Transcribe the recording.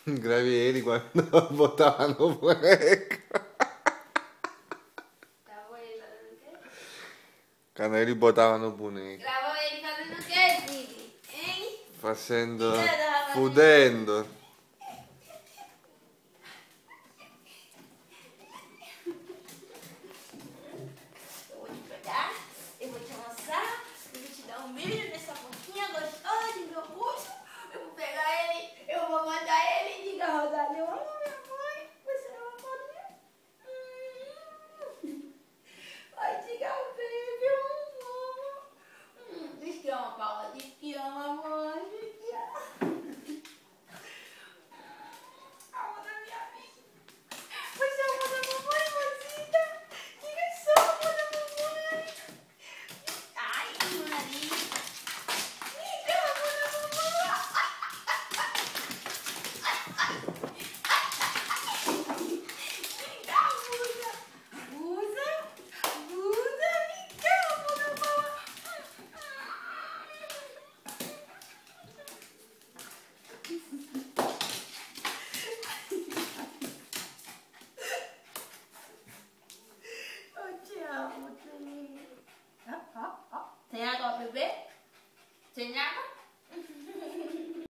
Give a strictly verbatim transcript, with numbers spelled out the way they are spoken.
Gravieri quando votavano pure. Quando li votavano pure. Gravieri facendo che Didi? Eh? Facendo. Fudendo. Eu vou te pegar, eu vou te amassar, eu vou te dar um beijo nessa boquinha gostosa de meu bucho. Eu vou pegar ele, eu vou mandar ele e diga, Rosália, eu amo minha mãe. Você não vai poder? Hum. Vai diga, baby, eu amo. Hum. Diz que ama, Paula, diz que ama, mãe, diz que ama. Amo da minha vida. Você ama da mamãe, Rosita? Diga só, ama da mamãe. Ai, Maria. Diga, ama da mamãe. Diga, Buda. Buda. Buda, diga, ama da mamãe. Eu te amo, Thaninho. Ó, ó, ó. Tem água, bebê? Tem água?